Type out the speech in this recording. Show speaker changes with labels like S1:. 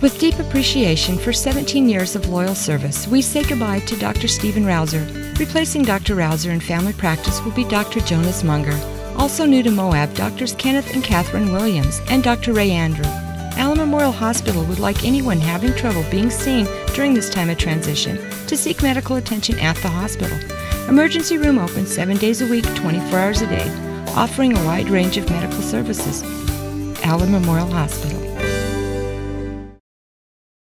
S1: With deep appreciation for 17 years of loyal service, we say goodbye to Dr. Stephen Rouser. Replacing Dr. Rouser in family practice will be Dr. Jonas Munger. Also new to Moab, Drs. Kenneth and Catherine Williams and Dr. Ray Andrew. Allen Memorial Hospital would like anyone having trouble being seen during this time of transition to seek medical attention at the hospital. Emergency room open 7 days a week, 24 hours a day, offering a wide range of medical services. Allen Memorial Hospital.